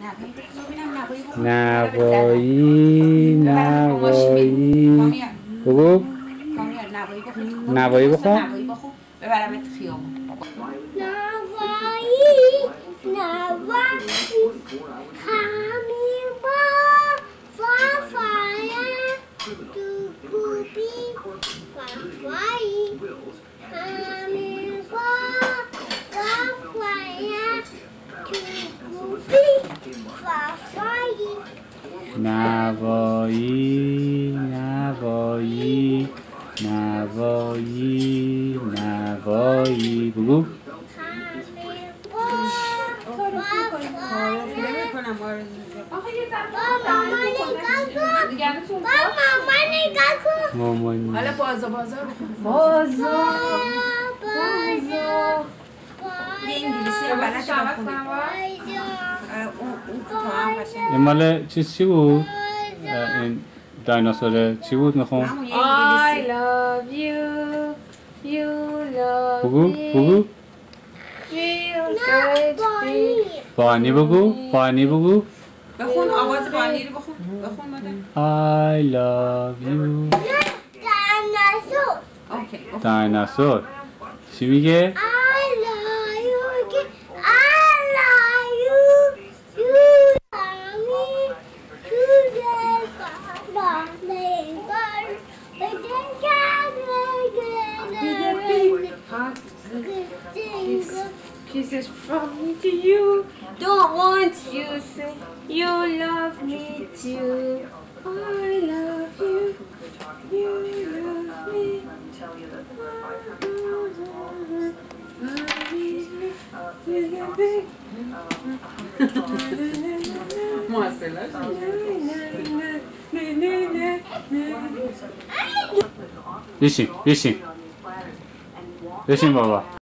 نوایی نوایی بگو نوایی بخون ببرمت خیابون نوایی همین با فافایه دوبی فافایی همین با فافایه دوبی فافایی نوایی نوایی نوایی نوایی بگو مامان حالا بازا بازا یه انگلیسی هم بلد این مال چی بود؟ این دایناسور چی بود میخوام؟ I love you you love بگو بانی بگو بخون آواز بانی رو بخون مادر I love you دایناسور چی میگه؟ Kisses from me to you. Don't want you say you love me too. I love you. You love me. بشین بابا